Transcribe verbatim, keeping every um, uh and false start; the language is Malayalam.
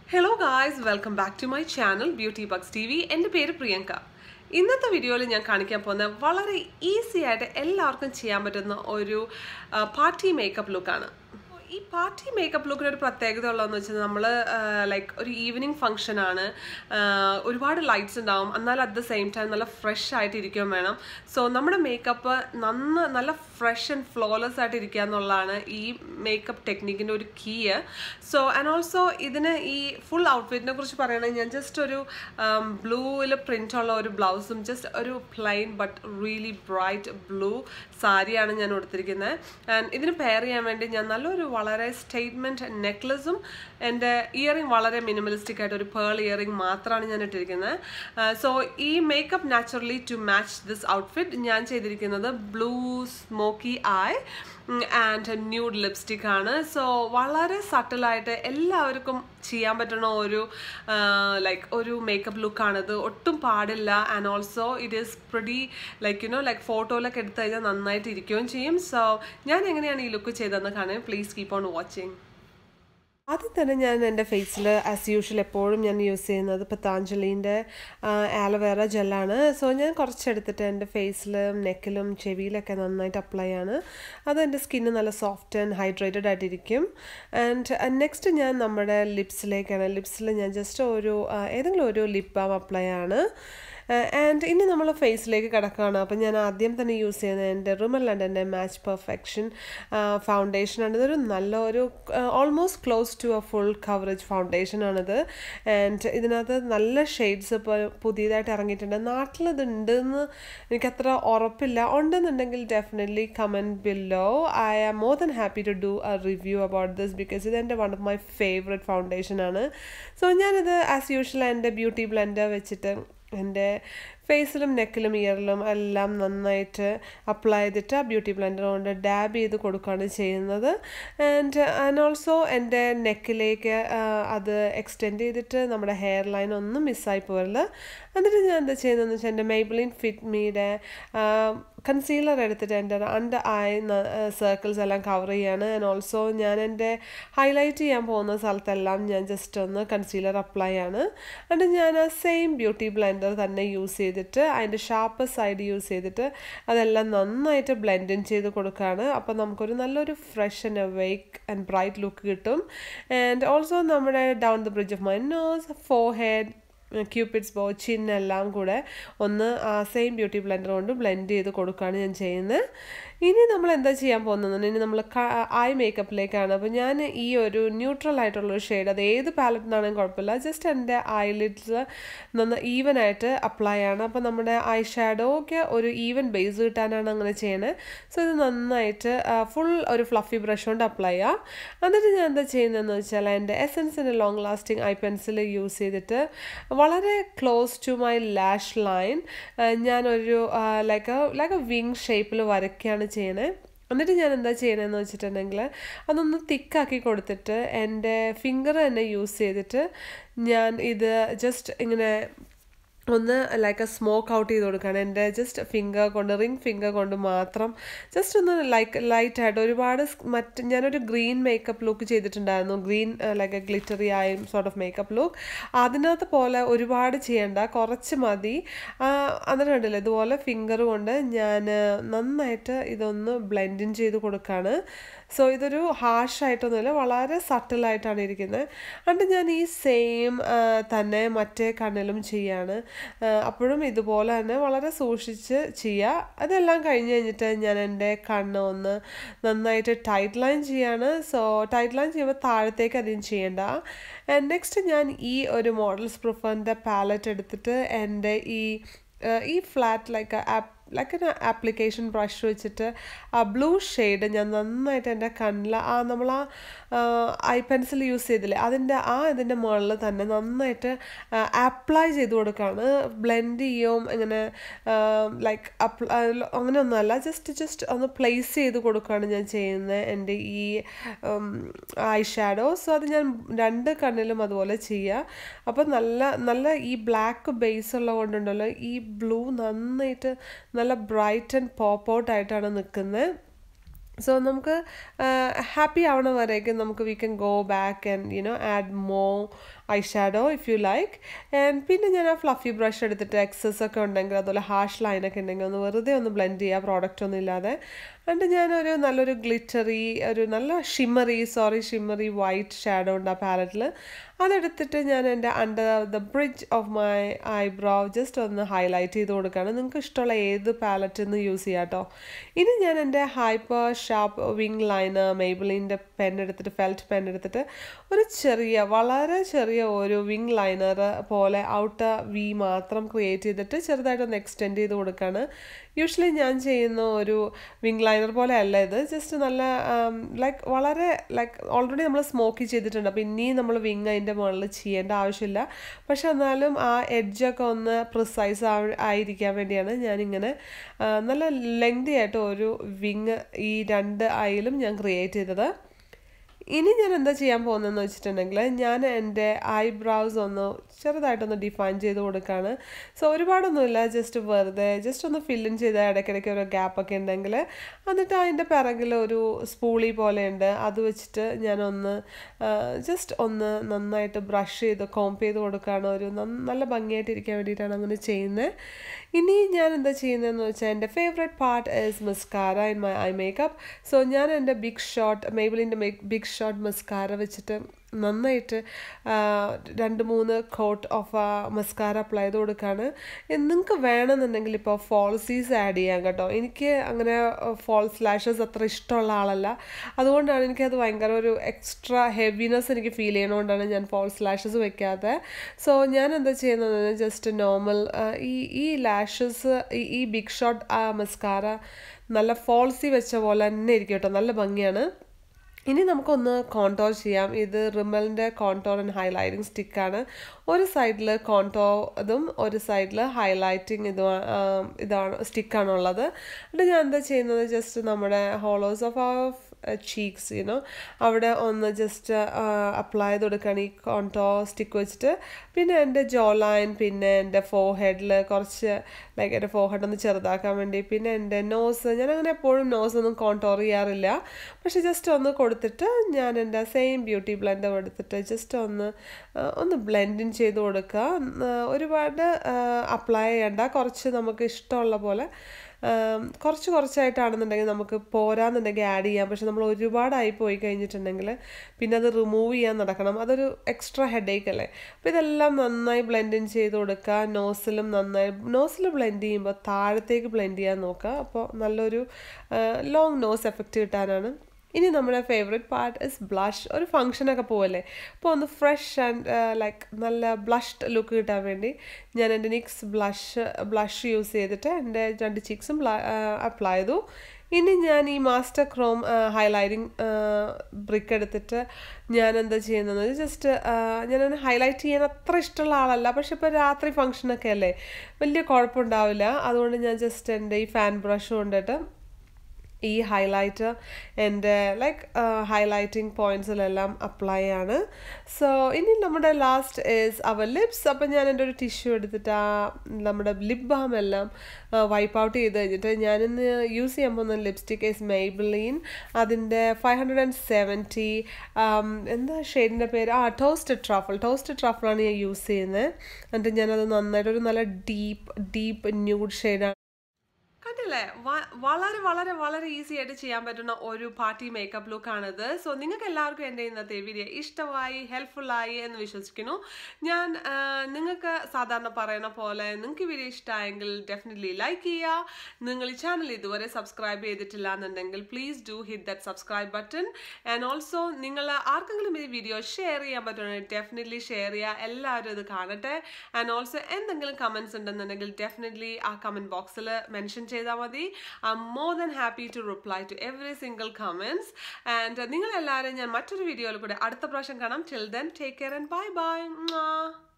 Hello guys, welcome back to my channel Beauty Bugs T V. എൻ്റെ പേര് പ്രിയങ്ക. ഇന്നത്തെ വീഡിയോയിൽ ഞാൻ കാണിക്കാൻ പോകുന്ന വളരെ ഈസി ആയിട്ട് എല്ലാവർക്കും ചെയ്യാൻ പറ്റുന്ന ഒരു പാർട്ടി മേക്കപ്പ് ലുക്കാണ്. ഈ പാർട്ടി മേക്കപ്പ് ലുക്കിന് ഒരു പ്രത്യേകത ഉള്ളതെന്ന് വെച്ചാൽ നമ്മൾ ലൈക്ക് ഒരു ഈവനിങ് ഫംഗ്ഷൻ ആണ്, ഒരുപാട് ലൈറ്റ്സ് ഉണ്ടാവും, എന്നാൽ അറ്റ് ദ സെയിം ടൈം നല്ല ഫ്രഷ് ആയിട്ട് ഇരിക്കുകയും വേണം. സോ നമ്മുടെ മേക്കപ്പ് നന്ന നല്ല ഫ്രഷ് ആൻഡ് ഫ്ലോലെസ് ആയിട്ട് ഇരിക്കുക എന്നുള്ളതാണ് ഈ മേക്കപ്പ് ടെക്നിക്കിൻ്റെ ഒരു കീ. സോ ആൻഡ് ഓൾസോ ഇതിന് ഈ ഫുൾ ഔട്ട്ഫിറ്റിനെ കുറിച്ച് പറയുകയാണെങ്കിൽ ഞാൻ ജസ്റ്റ് ഒരു ബ്ലൂവിൽ പ്രിൻ്റ് ഉള്ള ഒരു ബ്ലൗസും ജസ്റ്റ് ഒരു plain but really bright blue സാരിയാണ് ഞാൻ കൊടുത്തിരിക്കുന്നത്. ആൻഡ് ഇതിന് പെയർ ചെയ്യാൻ വേണ്ടി ഞാൻ നല്ലൊരു വളരെ സ്റ്റേറ്റ്മെൻറ്റ് നെക്ലസും എൻ്റെ ഇയറിംഗ് വളരെ മിനിമലിസ്റ്റിക് ആയിട്ട് ഒരു പേൾ ഇയറിംഗ് മാത്രമാണ് ഞാൻ ഇട്ടിരിക്കുന്നത്. സോ ഈ makeup naturally to match this outfit ഞാൻ ചെയ്തിരിക്കുന്നത് blue smoky eye and nude lipstick ആണ്. സോ വളരെ സട്ടിലായിട്ട് എല്ലാവർക്കും ചെയ്യാൻ പറ്റുന്ന ഒരു ലൈക്ക് ഒരു മേക്കപ്പ് ലുക്കാണിത്. ഒട്ടും പാടില്ല. And also it is pretty like you know like ഫോട്ടോയിലൊക്കെ എടുത്തു കഴിഞ്ഞാൽ നന്നായിട്ട് ഇരിക്കുകയും ചെയ്യും. സോ ഞാൻ എങ്ങനെയാണ് ഈ ലുക്ക് ചെയ്തതെന്ന് കാണാൻ പ്ലീസ് കീപ്പ് ഓൺ വാച്ചിങ്. ആദ്യം തന്നെ ഞാൻ എൻ്റെ ഫേസിൽ ആസ് യൂഷ്വൽ എപ്പോഴും ഞാൻ യൂസ് ചെയ്യുന്നത് പതാഞ്ജലിൻ്റെ ആലോവേറ ജെല്ലാണ്. സോ ഞാൻ കുറച്ചെടുത്തിട്ട് എൻ്റെ ഫേസിലും നെക്കിലും ചെവിയിലൊക്കെ നന്നായിട്ട് അപ്ലൈ ആണ്. അത് എൻ്റെ സ്കിന്ന് നല്ല സോഫ്റ്റ് ആൻഡ് ഹൈഡ്രേറ്റഡ് ആയിട്ടിരിക്കും. ആൻഡ് നെക്സ്റ്റ് ഞാൻ നമ്മുടെ ലിപ്സിലേക്കാണ്. ലിപ്സിൽ ഞാൻ ജസ്റ്റ് ഒരു ഏതെങ്കിലും ഒരു ലിപ് ബാം അപ്ലൈ ആണ്. ആൻഡ് ഇനി നമ്മൾ ഫേസിലേക്ക് കിടക്കുകയാണ്. അപ്പം ഞാൻ ആദ്യം തന്നെ യൂസ് ചെയ്യുന്നത് എൻ്റെ റിമറിലാൻഡിൻ്റെ മാച്ച് പെർഫെക്ഷൻ ഫൗണ്ടേഷനാണ്. ഇതൊരു നല്ല ഒരു almost close to a full coverage ഫൗണ്ടേഷനാണിത്. ആൻഡ് ഇതിനകത്ത് നല്ല ഷെയ്ഡ്സ് ഇപ്പോൾ പുതിയതായിട്ട് ഇറങ്ങിയിട്ടുണ്ട്. നാട്ടിലതുണ്ടെന്ന് എനിക്കത്ര ഉറപ്പില്ല. ഉണ്ടെന്നുണ്ടെങ്കിൽ definitely comment below. I am more than happy to do a review about this because ഇതെൻ്റെ വൺ ഓഫ് മൈ ഫേവറേറ്റ് ഫൗണ്ടേഷനാണ്. സോ ഞാനിത് ആസ് യൂഷ്വൽ എൻ്റെ ബ്യൂട്ടി ബ്ലെൻഡർ വെച്ചിട്ട് എൻ്റെ ഫേസിലും നെക്കിലും ഇയറിലും എല്ലാം നന്നായിട്ട് അപ്ലൈ ചെയ്തിട്ട് ആ ബ്യൂട്ടി ബ്ലെൻഡർ കൊണ്ട് ഡാബ് ചെയ്ത് കൊടുക്കുകയാണ് ചെയ്യുന്നത്. ആൻഡ് ആൻഡ് ഓൾസോ എൻ്റെ നെക്കിലേക്ക് അത് എക്സ്റ്റെൻഡ് ചെയ്തിട്ട് നമ്മുടെ ഹെയർ ലൈൻ ഒന്നും മിസ്സായി പോകരുത്. എന്നിട്ട് ഞാൻ എന്താ ചെയ്യുന്നതെന്ന് വെച്ചാൽ എൻ്റെ മെയ്ബിലിൻ ഫിറ്റ് മീയുടെ കൺസീലർ എടുത്തിട്ട് എൻ്റെ അണ്ടർ ഐ സർക്കിൾസ് എല്ലാം കവർ ചെയ്യാണ്. ആൻഡ് ഓൾസോ ഞാൻ എൻ്റെ ഹൈലൈറ്റ് ചെയ്യാൻ പോകുന്ന സ്ഥലത്തെല്ലാം ഞാൻ ജസ്റ്റ് ഒന്ന് കൺസീലർ അപ്ലൈ ആണ്. എന്നിട്ട് ഞാൻ ആ സെയിം ബ്യൂട്ടി ബ്ലെൻഡർ തന്നെ യൂസ് ചെയ്തിട്ട് അതിൻ്റെ ഷാർപ്പ് സൈഡ് യൂസ് ചെയ്തിട്ട് അതെല്ലാം നന്നായിട്ട് ബ്ലെൻഡ് ഇൻ ചെയ്ത് കൊടുക്കുകയാണ്. അപ്പോൾ നമുക്കൊരു നല്ലൊരു fresh and awake and bright look കിട്ടും. ആൻഡ് ഓൾസോ നമ്മുടെ down the bridge of my nose, forehead, cupid's bow, ചിന്നെല്ലാം കൂടെ ഒന്ന് ആ സെയിം ബ്യൂട്ടി ബ്ലെൻഡർ കൊണ്ട് ബ്ലെൻഡ് ചെയ്ത് കൊടുക്കുകയാണ് ഞാൻ ചെയ്യുന്നത്. ഇനി നമ്മൾ എന്താ ചെയ്യാൻ പോകുന്നത്, ഇനി നമ്മൾ ഐ മേക്കപ്പിലേക്കാണ്. അപ്പോൾ ഞാൻ ഈ ഒരു ന്യൂട്രൽ ആയിട്ടുള്ളൊരു ഷെയ്ഡ്, അത് ഏത് പാലറ്റിനാണെങ്കിലും കുഴപ്പമില്ല, ജസ്റ്റ് എൻ്റെ ഐലിഡ്സ് നന്ന ഈവൻ ആയിട്ട് അപ്ലൈ ആണ്. അപ്പോൾ നമ്മുടെ ഐ ഷാഡോയ്ക്ക് ഒരു ഈവൻ ബേസ് കിട്ടാനാണ് അങ്ങനെ ചെയ്യണത്. സോ ഇത് നന്നായിട്ട് ഫുൾ ഒരു ഫ്ലഫി ബ്രഷ് കൊണ്ട് അപ്ലൈ ചെയ്യാം. എന്നിട്ട് ഞാൻ എന്താ ചെയ്യുന്നതെന്ന് വെച്ചാൽ എൻ്റെ എസൻസിൻ്റെ long lasting eye pencil use ചെയ്തിട്ട് വളരെ close to my lash line ഞാനൊരു ലൈക്ക് ലൈക്ക് എ വിങ് ഷേപ്പിൽ വരയ്ക്കുകയാണ് ചെയ്യണേ. എന്നിട്ട് ഞാൻ എന്താ ചെയ്യണമെന്ന് വെച്ചിട്ടുണ്ടെങ്കിൽ അതൊന്ന് തിക്കാക്കി കൊടുത്തിട്ട് എൻ്റെ ഫിംഗർ തന്നെ യൂസ് ചെയ്തിട്ട് ഞാൻ ഇത് ജസ്റ്റ് ഇങ്ങനെ ഒന്ന് ലൈക്ക് എ സ്മോക്ക് ഔട്ട് ചെയ്ത് കൊടുക്കുകയാണ്. എൻ്റെ ജസ്റ്റ് ഫിംഗർ കൊണ്ട് റിംഗ് ഫിംഗർ കൊണ്ട് മാത്രം ജസ്റ്റ് ഒന്ന് ലൈക്ക് ലൈറ്റായിട്ട് ഒരുപാട് മറ്റ് ഞാനൊരു ഗ്രീൻ മേക്കപ്പ് ലുക്ക് ചെയ്തിട്ടുണ്ടായിരുന്നു. ഗ്രീൻ ലൈക്ക് എ ഗ്ലിറ്ററി ആയ സോർട്ട് ഓഫ് മേക്കപ്പ് ലുക്ക്. അതിനകത്ത് പോലെ ഒരുപാട് ചെയ്യേണ്ട, കുറച്ച് മതി. എന്നിട്ട് കണ്ടില്ല ഇതുപോലെ ഫിംഗർ കൊണ്ട് ഞാൻ നന്നായിട്ട് ഇതൊന്ന് ബ്ലെൻഡ് ഇൻ ചെയ്ത് കൊടുക്കുകയാണ്. സോ ഇതൊരു ഹാർഷായിട്ടൊന്നുമില്ല, വളരെ സട്ടിലായിട്ടാണ് ഇരിക്കുന്നത്. എന്നിട്ട് ഞാൻ ഈ സെയിം തന്നെ മറ്റേ കണ്ണിലും ചെയ്യാണ്. അപ്പോഴും ഇതുപോലെ തന്നെ വളരെ സൂക്ഷിച്ച് ചെയ്യുക. അതെല്ലാം കഴിഞ്ഞ് കഴിഞ്ഞിട്ട് ഞാൻ എൻ്റെ കണ്ണ് ഒന്ന് നന്നായിട്ട് ടൈറ്റ് ലൈൻ ചെയ്യാണ്. സോ ടൈറ്റ് ലൈൻ ചെയ്യുമ്പോൾ താഴത്തേക്ക് അധികം ചെയ്യേണ്ട. നെക്സ്റ്റ് ഞാൻ ഈ ഒരു മോഡൽസ് പ്രിഫറിൻ്റെ പാലറ്റ് എടുത്തിട്ട് എൻ്റെ ഈ ഈ ഫ്ലാറ്റ് ലൈക്ക് ആപ്പ് ലൈക്ക് ഒരു ആപ്ലിക്കേഷൻ ബ്രഷ് വെച്ചിട്ട് ആ ബ്ലൂ ഷെയ്ഡ് ഞാൻ നന്നായിട്ട് എൻ്റെ കണ്ണിൽ ആ നമ്മൾ ആ ഐ പെൻസിൽ യൂസ് ചെയ്തില്ലേ അതിൻ്റെ ആ ഇതിൻ്റെ മുകളിൽ തന്നെ നന്നായിട്ട് അപ്ലൈ ചെയ്ത് കൊടുക്കുകയാണ്. ബ്ലെൻഡ് ചെയ്യും ഇങ്ങനെ ലൈക്ക് അപ്ലൈ അങ്ങനെയൊന്നുമല്ല, ജസ്റ്റ് ജസ്റ്റ് ഒന്ന് പ്ലേസ് ചെയ്ത് കൊടുക്കുകയാണ് ഞാൻ ചെയ്യുന്നത് എൻ്റെ ഈ ഐ ഷാഡോ. സോ അത് ഞാൻ രണ്ട് കണ്ണിലും അതുപോലെ ചെയ്യുക. അപ്പോൾ നല്ല നല്ല ഈ ബ്ലാക്ക് ബേസ് ഉള്ളത് കൊണ്ടുണ്ടല്ലോ ഈ ബ്ലൂ നന്നായിട്ട് നല്ല ബ്രൈറ്റ് ആൻഡ് പോപ്പ് ഔട്ട് ആയിട്ടാണ് നിൽക്കുന്നത്. So നമുക്ക് happy ആവണ വരേക്കും നമുക്ക് we can go back and you know add more eye shadow if you like. And പിന്നെ ഞാൻ ആ ഫ്ലഫി ബ്രഷ് എടുത്തിട്ട് എക്സസ് ഒക്കെ ഉണ്ടെങ്കിൽ അതുപോലെ ഹാഷ് ലൈനൊക്കെ ഉണ്ടെങ്കിൽ ഒന്ന് വെറുതെ ഒന്ന് ബ്ലെൻഡ് ചെയ്യുക, പ്രോഡക്റ്റ് ഒന്നും ഇല്ലാതെ. എന്നിട്ട് ഞാനൊരു നല്ലൊരു ഗ്ലിറ്ററി ഒരു നല്ല shimmery sorry shimmery white shadow ഉണ്ട് ആ പാലറ്റിൽ. അതെടുത്തിട്ട് ഞാൻ എൻ്റെ under the bridge of my eyebrow just ഒന്ന് ഹൈലൈറ്റ് ചെയ്ത് കൊടുക്കുകയാണ്. നിങ്ങൾക്ക് ഇഷ്ടമുള്ള ഏത് പാലറ്റിൽ നിന്ന് യൂസ് ചെയ്യാം കേട്ടോ. ഇനി ഞാൻ എൻ്റെ ഹൈപ്പർ ഷാർപ്പ് വിങ് ലൈനർ മെയ്ബിളിൻ്റെ പെൻ എടുത്തിട്ട് ഫെൽറ്റ് പെൻ എടുത്തിട്ട് ഒരു ചെറിയ വളരെ ചെറിയ ഒരു വിങ് ലൈനർ പോലെ ഔട്ടർ വി മാത്രം ക്രിയേറ്റ് ചെയ്തിട്ട് ചെറുതായിട്ടൊന്ന് എക്സ്റ്റെൻഡ് ചെയ്ത് കൊടുക്കുകയാണ്. യൂഷ്വലി ഞാൻ ചെയ്യുന്ന ഒരു വിങ് ലൈനർ പോലെ അല്ല ഇത്, ജസ്റ്റ് നല്ല ലൈക്ക് വളരെ ലൈക്ക് ഓൾറെഡി നമ്മൾ സ്മോക്കി ചെയ്തിട്ടുണ്ട്. അപ്പോൾ ഇനിയും നമ്മൾ വിങ് അതിൻ്റെ മുകളിൽ ചെയ്യേണ്ട ആവശ്യമില്ല. പക്ഷെ എന്നാലും ആ എഡ്ജൊക്കെ ഒന്ന് പ്രിസൈസ് ആയിരിക്കാൻ വേണ്ടിയാണ് ഞാനിങ്ങനെ നല്ല ലെങ്തി ആയിട്ട് ഒരു വിങ് ഈ രണ്ട് ഐയിലും ഞാൻ ക്രിയേറ്റ് ചെയ്തത്. ഇനി ഞാൻ എന്താ ചെയ്യാൻ പോകുന്നതെന്ന് വെച്ചിട്ടുണ്ടെങ്കിൽ ഞാൻ എൻ്റെ ഐബ്രൗസ് ഒന്ന് ചെറുതായിട്ടൊന്ന് ഡിഫൈൻ ചെയ്ത് കൊടുക്കുകയാണ്. സോ ഒരുപാടൊന്നുമില്ല, ജസ്റ്റ് വെറുതെ ജസ്റ്റ് ഒന്ന് ഫില്ലിൻ ചെയ്ത് ഇടയ്ക്കിടയ്ക്ക് ഒരു ഗ്യാപ്പൊക്കെ ഉണ്ടെങ്കിൽ എന്നിട്ട് അതിൻ്റെ പിറകിൽ ഒരു സ്പൂളി പോലെയുണ്ട്, അത് വെച്ചിട്ട് ഞാനൊന്ന് ജസ്റ്റ് ഒന്ന് നന്നായിട്ട് ബ്രഷ് ചെയ്ത് കോംപ് ചെയ്ത് കൊടുക്കുകയാണ്. ഒരു നല്ല ഭംഗിയായിട്ടിരിക്കാൻ വേണ്ടിയിട്ടാണ് അങ്ങനെ ചെയ്യുന്നത്. ഇനി ഞാൻ എന്താ ചെയ്യുന്നതെന്ന് വെച്ചാൽ എൻ്റെ favourite part is mascara in my eye makeup. So ഞാൻ എൻ്റെ ബിഗ് ഷോട്ട് മെയ്ബിളിൻ്റെ ബിഗ് ഷോട്ട് മസ്കാര വെച്ചിട്ട് നന്നായിട്ട് രണ്ട് മൂന്ന് കോട്ട് ഓഫ് മസ്കാര അപ്ലൈ ചെയ്ത് കൊടുക്കുകയാണ്. നിങ്ങൾക്ക് വേണമെന്നുണ്ടെങ്കിൽ ഇപ്പോൾ ഫോൾസീസ് ആഡ് ചെയ്യാം കേട്ടോ. എനിക്ക് അങ്ങനെ ഫോൾസ് ലാഷസ് അത്ര ഇഷ്ടമുള്ള ആളല്ല, അതുകൊണ്ടാണ് എനിക്കത് ഭയങ്കര ഒരു എക്സ്ട്രാ ഹെവിനെസ് എനിക്ക് ഫീൽ ചെയ്യണതുകൊണ്ടാണ് ഞാൻ ഫോൾസ് ലാഷസ് വെക്കാതെ. സോ ഞാൻ എന്താ ചെയ്യുന്നത് ജസ്റ്റ് നോർമൽ ഈ ഈ ലാഷസ് ഈ ബിഗ് ഷോട്ട് മസ്കാര നല്ല ഫോൾസി വെച്ച പോലെ തന്നെ ഇരിക്കും കേട്ടോ, നല്ല ഭംഗിയാണ്. ഇനി നമുക്കൊന്ന് കോൺടോർ ചെയ്യാം. ഇത് റിമലിൻ്റെ കോൺടോർ ആൻഡ് ഹൈലൈറ്റിംഗ് സ്റ്റിക്കാണ്. ഒരു സൈഡിൽ കോൺടോർ ഇതും ഒരു സൈഡിൽ ഹൈലൈറ്റിംഗ് ഇതും ഇതാണ് സ്റ്റിക്കാണുള്ളത്. എന്നിട്ട് ഞാൻ എന്താ ചെയ്യുന്നത് ജസ്റ്റ് നമ്മുടെ ഹോളോസ് ഓഫ് ആ ചീക്സ് യുനോ അവിടെ ഒന്ന് ജസ്റ്റ് അപ്ലൈ ചെയ്ത് കൊടുക്കുകയാണ് ഈ കോൺടോർ സ്റ്റിക്ക് വെച്ചിട്ട്. പിന്നെ എൻ്റെ ജോ ലൈൻ, പിന്നെ എൻ്റെ ഫോർഹെഡിൽ കുറച്ച് ലൈക്ക് എൻ്റെ ഫോർഹെഡ് ഒന്ന് ചെറുതാക്കാൻ വേണ്ടി, പിന്നെ എൻ്റെ നോസ് ഞാനങ്ങനെ എപ്പോഴും നോസ് ഒന്നും കോൺടോർ ചെയ്യാറില്ല, പക്ഷെ ജസ്റ്റ് ഒന്ന് കൊടുത്തിട്ട് ഞാൻ എൻ്റെ സെയിം ബ്യൂട്ടി ബ്ലെൻഡർ എടുത്തിട്ട് ജസ്റ്റ് ഒന്ന് ഒന്ന് ബ്ലെൻഡിങ് ചെയ്ത് കൊടുക്കുക. ഒരുപാട് അപ്ലൈ ചെയ്യേണ്ട, കുറച്ച് നമുക്ക് ഇഷ്ടമുള്ള പോലെ കുറച്ച് കുറച്ചായിട്ടാണെന്നുണ്ടെങ്കിൽ നമുക്ക് പോരാന്നുണ്ടെങ്കിൽ ആഡ് ചെയ്യാം. പക്ഷെ നമ്മൾ ഒരുപാടായി പോയി കഴിഞ്ഞിട്ടുണ്ടെങ്കിൽ പിന്നെ അത് റിമൂവ് ചെയ്യാൻ നടക്കണം, അതൊരു എക്സ്ട്രാ ഹെഡേക്ക് അല്ലേ. അപ്പോൾ ഇതെല്ലാം നന്നായി ബ്ലെൻഡിങ് ചെയ്ത് കൊടുക്കുക. നോസിലും നന്നായി നോസിൽ ബ്ലെൻഡ് ചെയ്യുമ്പോൾ താഴത്തേക്ക് ബ്ലെൻഡ് ചെയ്യാൻ നോക്കുക, അപ്പോൾ നല്ലൊരു ലോങ് നോസ് എഫക്റ്റ് കിട്ടാനാണ്. ഇനി നമ്മുടെ ഫേവറേറ്റ് പാർട്ട് ഇസ് ബ്ലഷ്. ഒരു ഫംഗ്ഷനൊക്കെ പോവല്ലേ, അപ്പോൾ ഒന്ന് ഫ്രഷ് ആൻഡ് ലൈക്ക് നല്ല ബ്ലഷ്ഡ് ലുക്ക് കിട്ടാൻ വേണ്ടി ഞാൻ എൻ്റെ നിക്സ് ബ്ലഷ് ബ്ലഷ് യൂസ് ചെയ്തിട്ട് എൻ്റെ രണ്ട് ചീക്സും അപ്ലൈ ചെയ്തു. ഇനി ഞാൻ ഈ മാസ്റ്റർ ക്രോം ഹൈലൈറ്റിംഗ് ബ്രിക്ക് എടുത്തിട്ട് ഞാൻ എന്താ ചെയ്യുന്നത് ജസ്റ്റ് ഞാൻ ഹൈലൈറ്റ് ചെയ്യാൻ അത്ര ഇഷ്ടമുള്ള ആളല്ല, പക്ഷെ ഇപ്പോൾ രാത്രി ഫംഗ്ഷനൊക്കെ അല്ലേ വലിയ കുഴപ്പമുണ്ടാവില്ല. അതുകൊണ്ട് ഞാൻ ജസ്റ്റ് എൻ്റെ ഈ ഫാൻ ബ്രഷ് കൊണ്ടിട്ട് ഈ ഹൈലൈറ്റർ എൻ്റെ ലൈക്ക് ഹൈലൈറ്റിംഗ് പോയിൻറ്റ്സിലെല്ലാം അപ്ലൈ ആണ്. സോ ഇനി നമ്മുടെ ലാസ്റ്റ് ഈസ് അവർ ലിപ്സ്. അപ്പം ഞാൻ എൻ്റെ ഒരു ടിഷ്യൂ എടുത്തിട്ട് ആ നമ്മുടെ ലിപ് ബാം എല്ലാം വൈപ്പ് ഔട്ട് ചെയ്ത് കഴിഞ്ഞിട്ട് ഞാനിന്ന് യൂസ് ചെയ്യാൻ പോകുന്ന ലിപ്സ്റ്റിക് ഈസ് മെയ്ബിളീൻ. അതിൻ്റെ ഫൈവ് ഹൺഡ്രഡ് ആൻഡ് സെവൻറ്റി എന്താ ഷെയ്ഡിൻ്റെ പേര് ആ ടോസ്റ്റഡ് ട്രഫിൾ ടോസ്റ്റഡ് ട്രഫിളാണ് ഞാൻ യൂസ് ചെയ്യുന്നത്. എന്നിട്ട് ഞാനത് നന്നായിട്ട് ഒരു നല്ല ഡീപ്പ് ഡീപ്പ് ന്യൂഡ് ഷെയ്ഡാണ്. കണ്ടില്ലേ, വളരെ വളരെ വളരെ ഈസി ആയിട്ട് ചെയ്യാൻ പറ്റുന്ന ഒരു പാർട്ടി മേക്കപ്പ് ലുക്കാണിത്. സോ നിങ്ങൾക്ക് എല്ലാവർക്കും എൻ്റെ ഇന്നത്തെ വീഡിയോ ഇഷ്ടമായി ഹെൽപ്ഫുള്ളായി എന്ന് വിശ്വസിക്കുന്നു. ഞാൻ നിങ്ങൾക്ക് സാധാരണ പറയുന്ന പോലെ നിങ്ങൾക്ക് വീഡിയോ ഇഷ്ടമായെങ്കിൽ ഡെഫിനറ്റ്ലി ലൈക്ക് ചെയ്യുക. നിങ്ങൾ ഈ ചാനൽ ഇതുവരെ സബ്സ്ക്രൈബ് ചെയ്തിട്ടില്ല എന്നുണ്ടെങ്കിൽ please do hit that subscribe button. And also നിങ്ങൾ ആർക്കെങ്കിലും ഈ വീഡിയോ ഷെയർ ചെയ്യാൻ പറ്റുമെങ്കിൽ ഡെഫിനറ്റ്ലി ഷെയർ ചെയ്യുക, എല്ലാവരും ഇത് കാണട്ടെ. ആൻഡ് ഓൾസോ എന്തെങ്കിലും കമൻറ്റ്സ് ഉണ്ടെന്നുണ്ടെങ്കിൽ ഡെഫിനറ്റ്ലി ആ കമൻറ്റ് ബോക്സിൽ മെൻഷൻ ചെയ്താൽ മതി. I am more than happy to reply to every single comments. And നിങ്ങളെല്ലാവരും ഞാൻ മറ്റൊരു വീഡിയോയിൽ കൂടെ അടുത്ത പ്രാവശ്യം കാണാം. Till then take care and bye by.